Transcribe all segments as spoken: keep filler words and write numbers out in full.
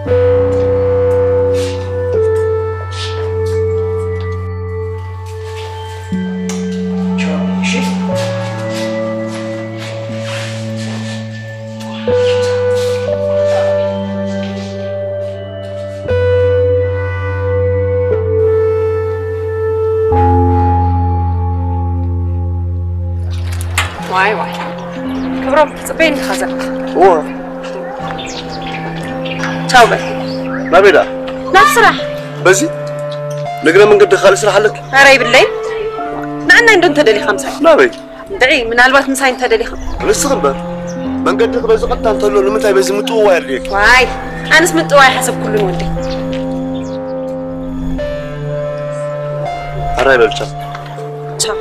واي واي كبرم صبين خزق هو تاو بس ما بيدا نفس راح بزي نقرا من قد خالص راح لك هاي بالليل معنا عندن تدلي خمسة ما بي دعي من الوقت مساين تدلي خمسة لسه خبر من قد بزي قد تنطلو لما تاي بزي متوه يريك واي انا اسمت واي حسب كل ودي هراي بالشام تشاو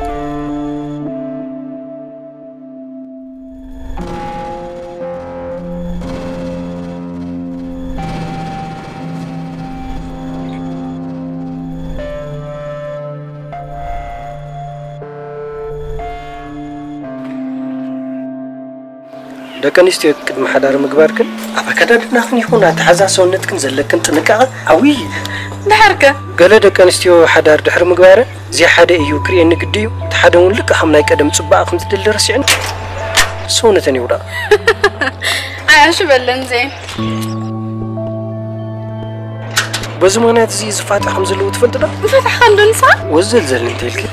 دكان استيت قدم حدار مغباركن ابكدادنا خن يكون اتحزا سونتكن زلكن طنقه عوي دحركه قال دكان استيو حدار دحر مغباره زي حدا ايو كري نقديو تحدون لك خمناي قدم صباق خم تدل رسعن سونتني ودا عاش بلن زين بزمانات زي زفات حمزلو تفلتدا فتح خندن صح وزلزل انتلك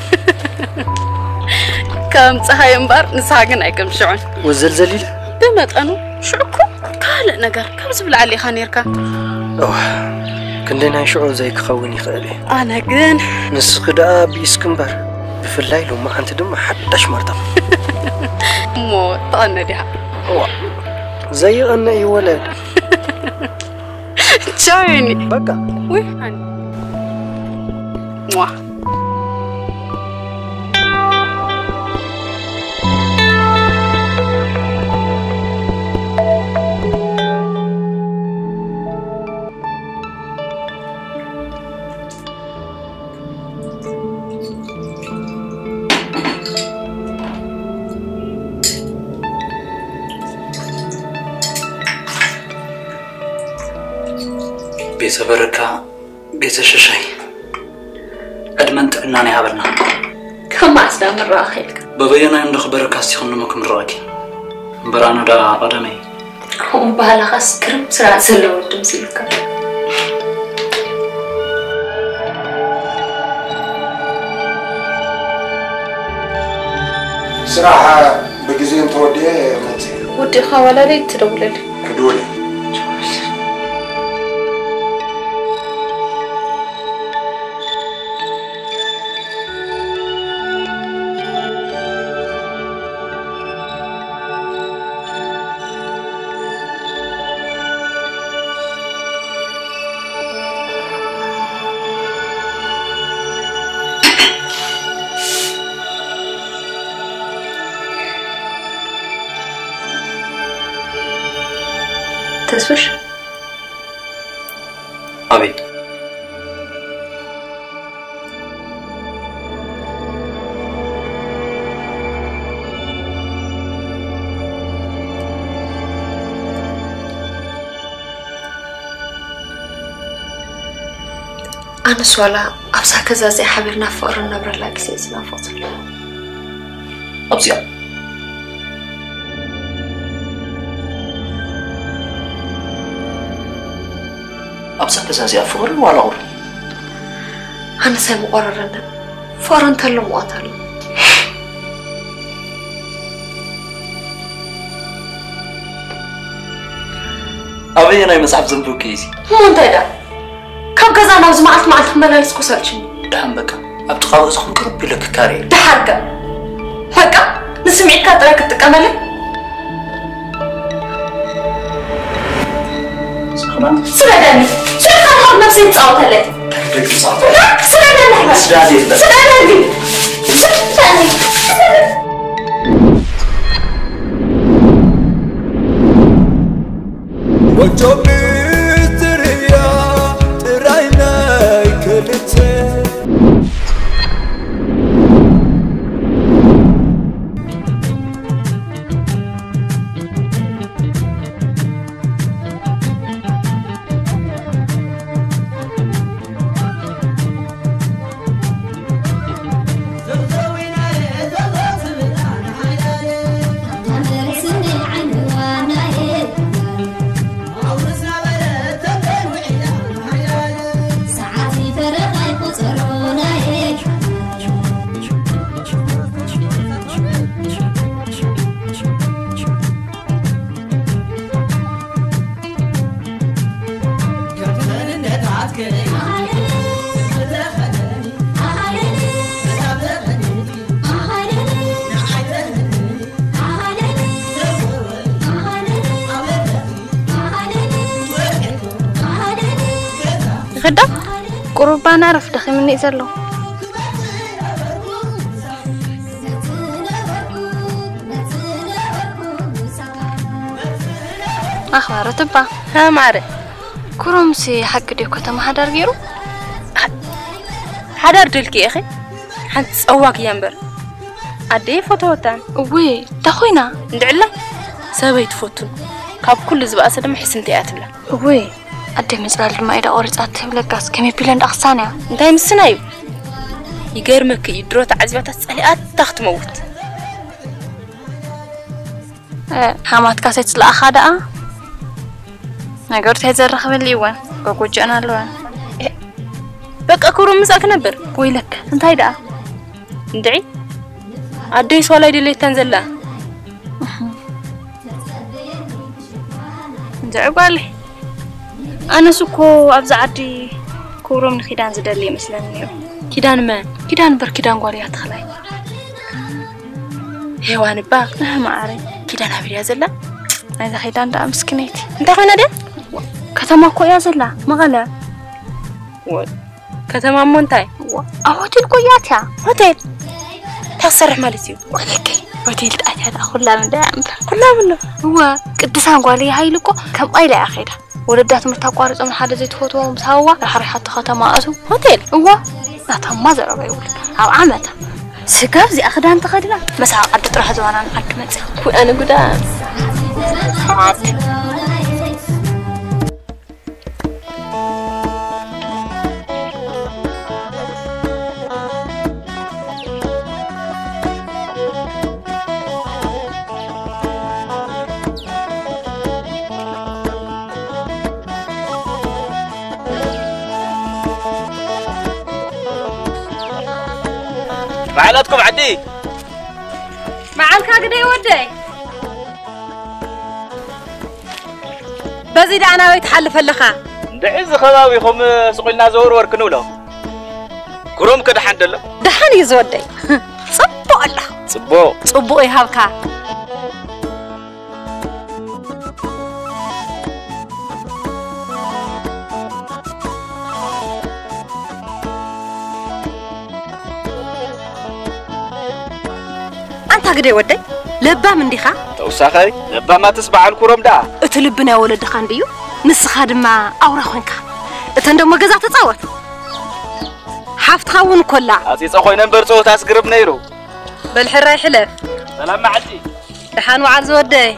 كم صحاي امبار نساغن ايكم شعون وزلزليل بمطنو شعكو كال نجار كم زبل علي خانيركا اوه كندنا شعور زي كخوني خالي انا جن نسخدا بيسكمبر بفلاي لو ما انت دم حدش مرتب مو طن دي هو زي انا اي ولد تشايني بقى وي هاني موا بيت بركة بيت الششي أدمنت إنني هابلنا كم عسلا من راخيلك ببينا يندخ بركة سيخون مكم راكي برانا دا قدمي هم بهلا خاص كرم سرعة سلو ودم سيلك صراحة بجزين تودي متى ودي خوالة لي تدولل كدولي تسوش أبي أنا سوالا أبصح كذا زي حبيرنا فقر النبرة لا كسيسنا فصل أبصيا أبصح كذا زي فقر ولا غور أنا ساي مقررنا فقر انت اللي مقاتل أبي أنا مسحب زنبو كيسي مو انت دا كم كذا أنا وزمعت مع الحملايس كسرتشني دهم بك أبتقاو إذا كربي لك كاري تحركة هكا نسمعك تراك تكمل سخنا سلاداني سلاداني نفسي تصاوت لك بدك تصاوت سلاداني سلاداني سلاداني سلاداني وجبي تريا راينا كلتي غدا قربان عرف دخل مني زلو أخبار تبا ها معري كرومسي حق ديو كتم حدار غيرو حدار دلكي يا أخي حنت صواك ينبر عدي فوتوتان وي تخوينا ندعلا سبيت فوتون كاب كل زبا أسدم حسن تياتبلا وي أدي مزال ما إذا أورد أتبلا قاس كمي بيلند أخسانيا انتهي مسنايو يقرمك يدرو تعزبات تسألي أتخت موت أه حمات كاسيت لا أخدا نقدر تهزر خبر ليوان كوكوجانا لوان بقى كورو مساك نبر ويلك انتهي دا ندعي عدي سوالا يدلي تنزلا ندعي قالي أنا سكو أبز عدي كورو من خيدان زدلي مثلا نيو كيدان ما كيدان بر كيدان قالي هتخلاي هيوان با ما عاري كيدان هبري يا زلا أنا خيدان دا مسكنيتي انت خوينا دي كتما كو يا زلا مغلا و كتما مونتاي هوتيل كوياتها هوتيل تصرح مالتيو ولكي هوتيل تأتي أخلا من دعم كلها منه هو قدسان قالي هاي لكو كم أيلا أخيرا ولدات مرتقارص من حدا زيت فوتو ومساوا رح رح حتى ختما أسو هوتيل هو لا تما زربا يقول أو عمتا سكاب زي أخدان تخدنا بس عاد تروح زوانا نحكمت وأنا قدام معلاتكم عدي معلك قد يودي بزيد أنا ويتحلف اللخا دعز خلاويكم سقلنا زور وركنوا له كروم كده حد له دحان يزودي صبو الله صبو صبو يهابكا قد يودي لبا من ديخا توساخي لبا ما تسمع الكروم دا اتلبنا ولد خان ديو نسخا دما اورا خوينكا اتندم غزا تصاوت حافت خاون كلا اسي صخوينا برصو تاسقرب نيرو بالحراي حلف سلام معدي دحان وعال زودي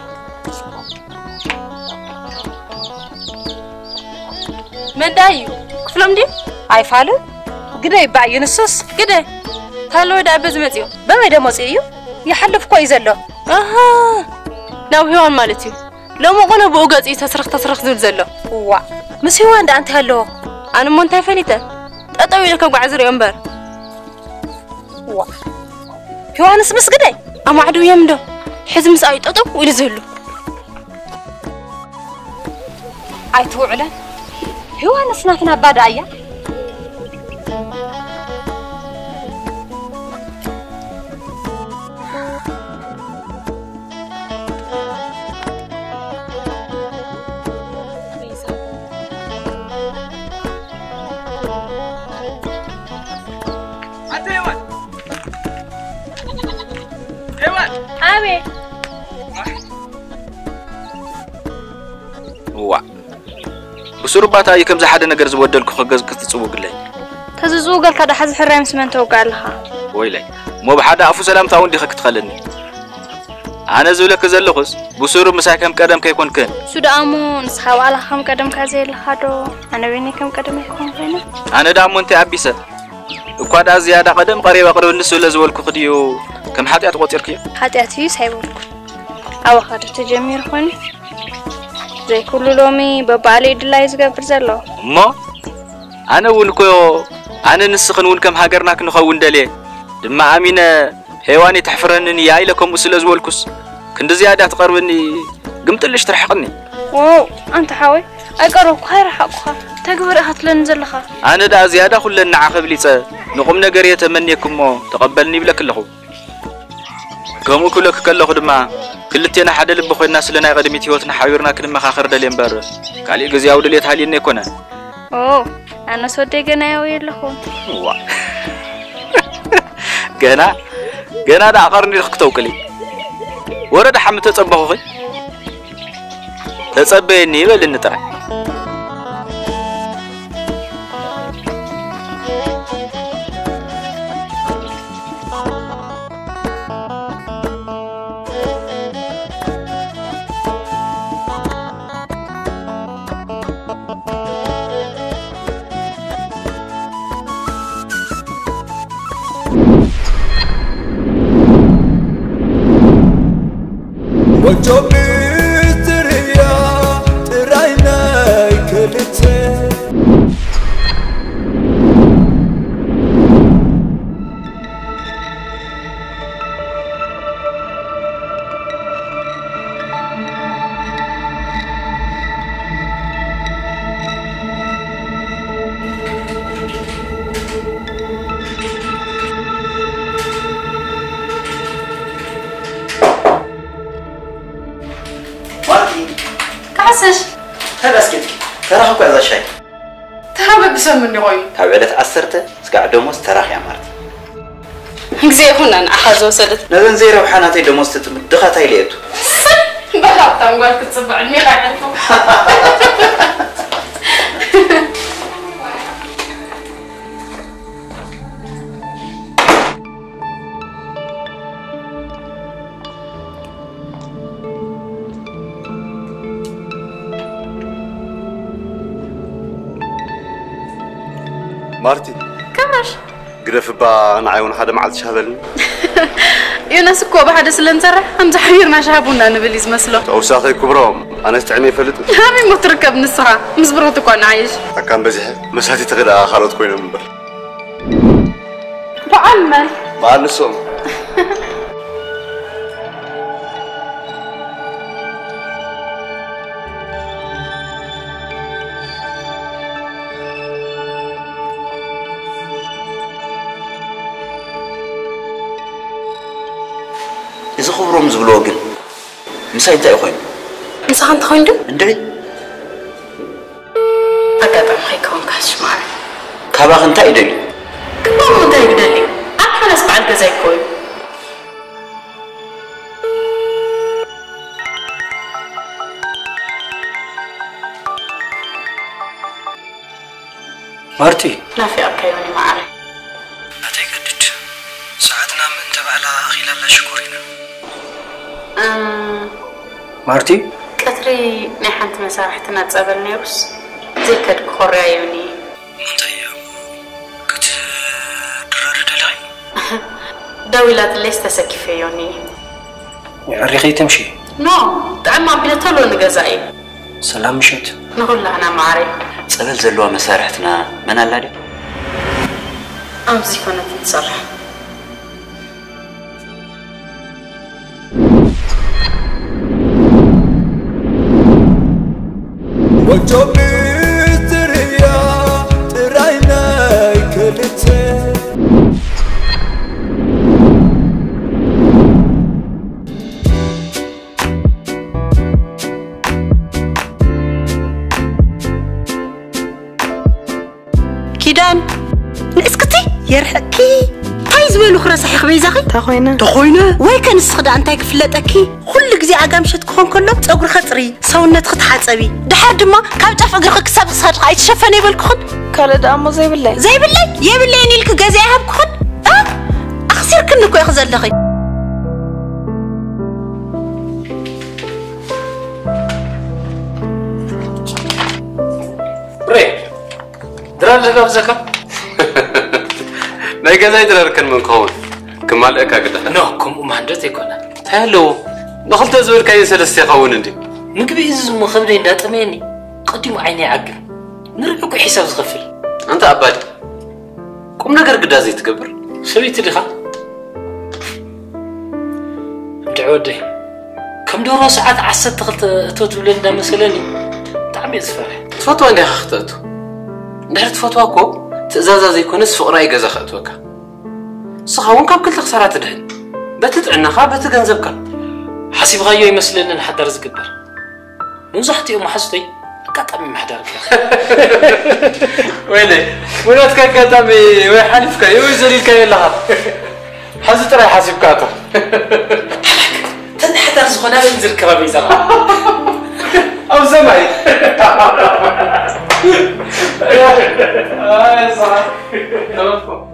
من دايو كفلم دي اي فالو قدي باي نصص قدي هلو دا بزمتيو بما دموسيو يحلف كويس له اها ناو هيوان مالتي لو ما قلنا بوغاصي تسرخ تسرخ زل زله وا مس هيوان دا انت هلو انا مونتا فنيته تطوي لك غعزر ينبر وا هيوانس مس قدي اما عدو يمدو حزم ساي تطو ويل زلو اي توعله هيوانس نافنا بادايا وا بسرباتا يكم زي حدا نجر زودلك خجز كتتصوق لي تزوق قال كذا حز حرام سمن توقع لها ويلي مو بحدا افو سلام تاون دي خك تخلني انا زولك زلخص بسرب مساكم قدم كيكون كن سودامو نسخاو على خم قدم كازي لخادو انا ويني كم قدم يكون فينا انا دامو انت ابيسه اكوادا زياده قدم قريبه قرب النسو لزولك خديو كم حاتيات قوتيركي حاتياتي سايبولك او خاطر تجمير خوني زي كل لومي ببالي دلايز قبر زلو ما انا ونكو انا نسخن ون كم هاجرنا كنخون دلي دما امينه هيواني تحفرنني ياي لكم اسل زولكس كند زياده تقربني قمت ليش ترحقني واو انت حاوي اقرب خير حقها تقبر هاتلن زلخا أنا دا زيادة كلنا عقب ليسا نقوم نجري يتمنيكم ما تقبلني بلا كله كم كلك كله خدمة كلتنا حدا اللي بخو الناس لنا قدمي تيوتنا حاورنا كلمة آخر دليل بر قالي جزي أود اللي تحلي نكونا أوه أنا صوتي جنا وير لهم جنا جنا دا آخرني رختو كلي ورد حمد تصبحه خي تصبحني بل النترى بسمني غوي تابعت عسرته سقع دموس تراخ يا مارت زي هنا أخذ وسدت نزن زي روحاناتي دموس تدخلتها ليتو بلا تنقول كتصبع الميغا عندكم مارتي كمش قرف با انا عيون حدا معلت شهبلني يونس كو بحد سلنتر ام زحيرنا شهبونا نبليز مسلو او ساخي كبرهم انا استعني فلت هامي متركب نسخه مزبرت كون عايش كان بزح مساتي تغدا خالط كوين منبر بعلمل بعد نصوم إذا خبرهم زبلوجن مساي أنت أخوين مسا أنت أخوين دو؟ ندري أقدر حيكون كاش معي كابا أنت إدري كابا أنت إدري أنا نسمع أنت زي كوي مارتي لا في أركيوني معي أتأكد ساعتنا من تبعلا خلال شكورنا مارتي كثري نحنت مساحتنا تصابل نيروس زي كد كوريوني منتهي كنت درار دلعي دولة ليس تسكفيوني عريخي تمشي نو تعمى بلتلو نجزاي سلام مشيت نقول له أنا معري صبل زلوا مسارحتنا من اللادي أمسي كنا تتصرح كيدان نسكتي يرحكي عايز ويلو خرس حي خبي زاخي تخوينا تخوينا وي كان الصخدا انت كفلتكي كل غزي عقامشت كون كله صغر خطري سونت خطحصبي دحر دما كاب طف اغرخ كسب صدق ايتشفن يبلكخن كاله دامو زي بالله زي بالله يبلي نيلك غزي هبكخن اه اخسر كنكو يخزلخي بري درال لغا بزكا ناي غزاي دركن من كون كمال اكا قد نو كم ما عندت يكون تالو دخلت زور كاين سلسته يخون انت مقبي إز مخبري እንዳጠመኒ قديم عيني عقل نرجوك حساب صغفل انت ابادي قم ነገር ግዳዝ ይትገብር سويت لي خا دعودي كم دورو ساعات عسد تخلت توت بلندا مسلني تعمي زفرح تفوتوا عندي خطته دحرت فتواكو تزازا زي كونس فقرا يجازا خاتوكا صخاون كم كل تخسارات دهن بتتعنا خا بتجنزبك حسيب غيو يمثلنا نحضر زقبر نزحتي ام حسيتي قطمي محضرك ويلي ولاتك قطمي وي حلفك يوي زليلك يلا حزت راي حاسبك اتا تنحضر زخنا بنزل كرامي زرا او زماي يا صح تمام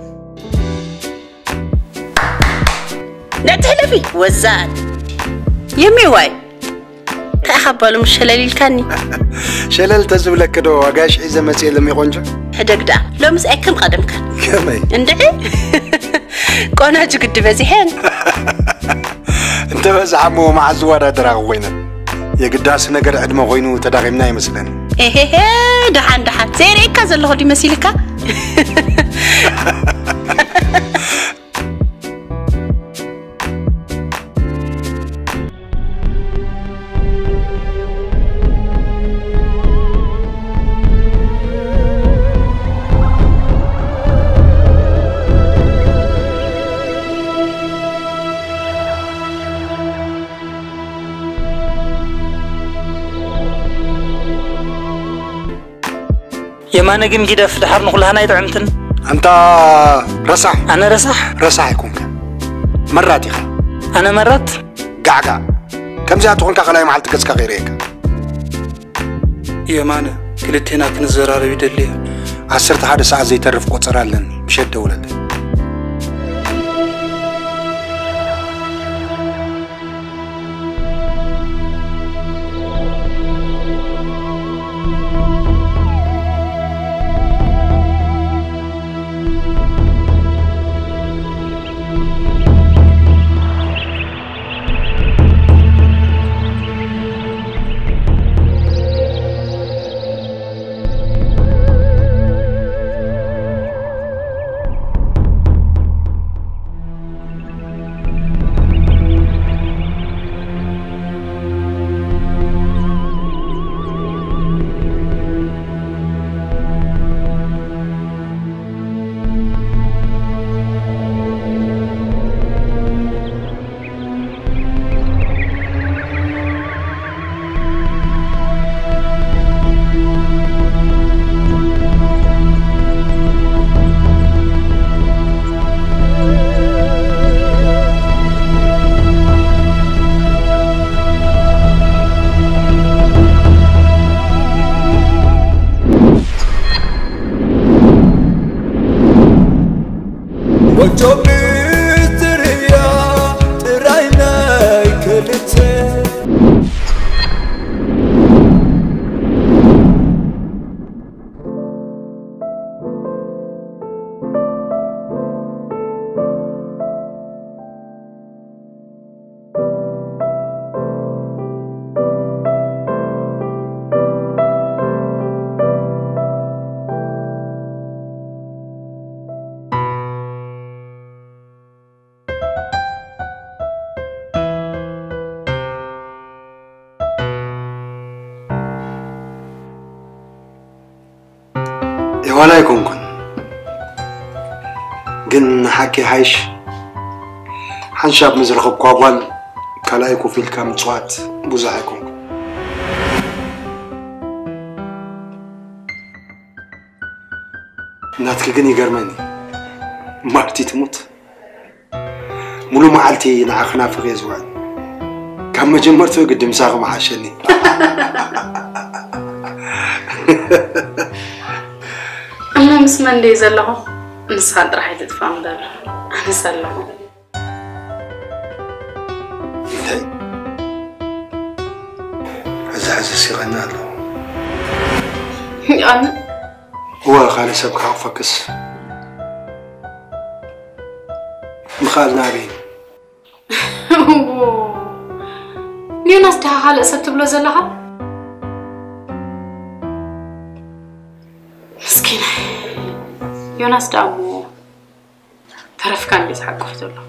لا تحلفي وزاد يمي واي تأخبالو مش شلالي الكاني شلال تزولك كدو وقاش عيزة مسيح لم يقونجا حدق دا لو مسأي كم قدم كان كمي اندعي قونا جقد بزيحين انت بس عمو مع الزوارة دراغ وينا يا قداس نقر عدم غينو تداغمنا يمثلن ايه ايه دحان دحان سيري كذا اللي غدي مسيلكا يما نجم جدا في الحر نقول هنا يدعمتن أنت رصح أنا رصح رصح يكون مرات يا أنا مرات قعقع كم زاد تكون كخلايا محل تكسك غيرك يمانا كلت هنا كنزرار يدليها عسرت هذا ساعة زي تعرف قصر لن مش الدولة دي ولا يكون كن جن حكي حيش حنشاب مزرخ بقوال كلا يكون في الكام صوات بوزع يكون ناتك جني جرماني مرتي تموت ملو معلتي نعخنا في غيزوان كم جمرتو قدم ساغ معاشني أنا مسمن لي زلهم نصاد راح يتفهم دار أنا زلهم عز عز سيغنا له أنا هو خالي سبك عفكس مخال نارين ليوناس ده خالق سبت بلو زلها مسكينة يوناس دامو تعرف كان بيتحقق في له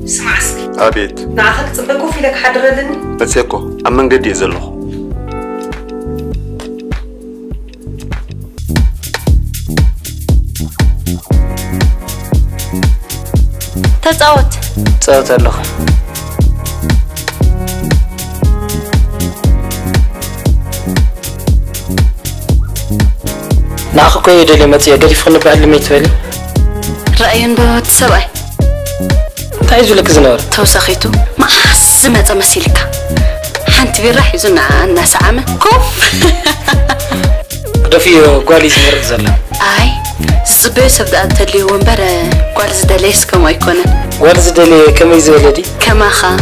اسمع اسكي أبيت نعخك تصبقوا في لك حد ردني بتسيكو أمن قد يزلخ تتصوت تصوت اللخ ناخو كوي دلي متي قريب خلنا بعلمي تولي رأيين بوت سبعي تعيزوا لك زنور توسخيتو ما حسمت مسيلك حنت بيرح يزنا الناس عامة كوف رفيو قالي زمر زلا اي صبي سبدا تلي ومبر قال زدليس كما يكون قال زدلي كما يزولدي كما خا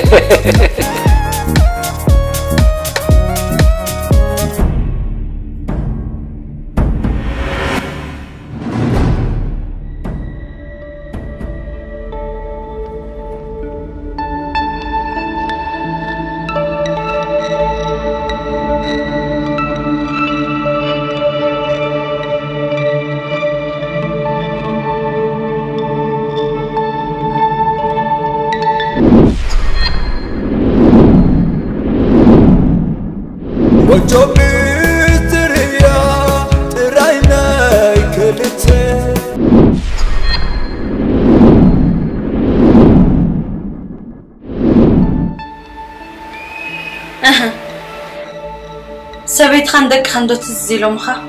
سبيت خندق خندوت الزيلوم خا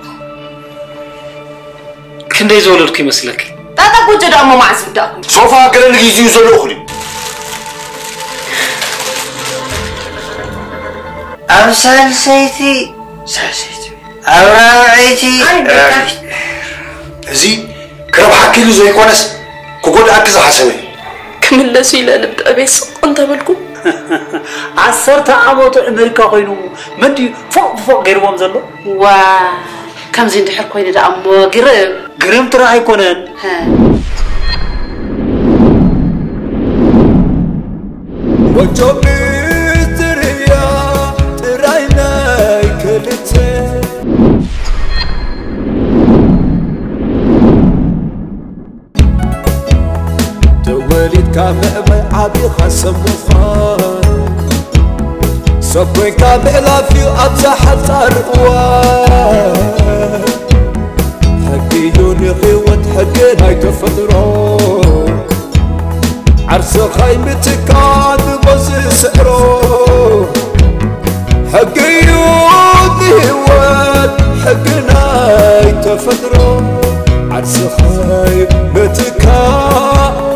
كندا يزولك يمسلك تاتا كنت دامو معز بداكم صوفا قلن يجي يزولو أخري أو سالسيتي سالسيتي أو راعيتي زي كرب حكي له زي كونس كقول أكز حسبي كملسوا إلى لب أبيس أنت ملكو عصرت عمود أمريكا قينو مندي فوق فوق غير وامزلو وا كم زين دحر كوين دا أمو قرب قرب ترى هيكونن وجبي تريا راينا كلتي توليد كامل عبي خسم وخان صبري كامل في أبزح الأرواح حقي يوني غيوت حقي هاي تفضرو عرس خيمتك كان بزي سعرو حقي يوني غيوت حقنا هاي تفضرو عرس خيمتك كان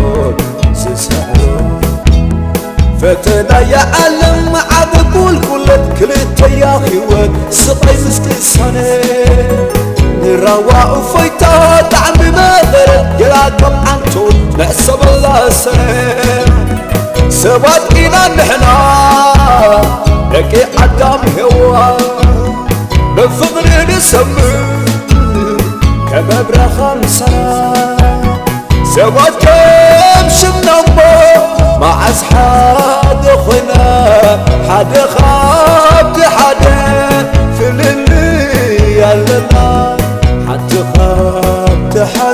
فتنا يا علم عبقول كلت كلت يا خيوت سقي مسكي سنة نروا فيتا طعم مغر يراكم عنتون نحسب الله سنة سبات إنا نحنا لكي عدام هوا بفضل نسمي كبابرا خمسة سوات كم شمنا مع أصحاب أخونا حد خابت حدا في اللي يلنا حد خابت حدا